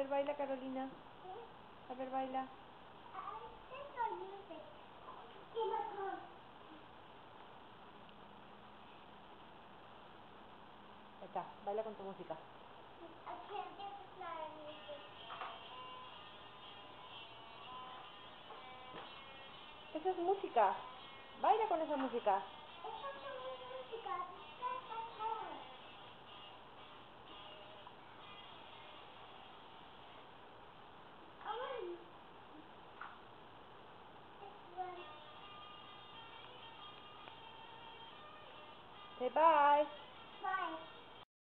ver, baila, Carolina. A ver, baila. Ahí está, baila con tu música. Esa es música. Baila con esa música.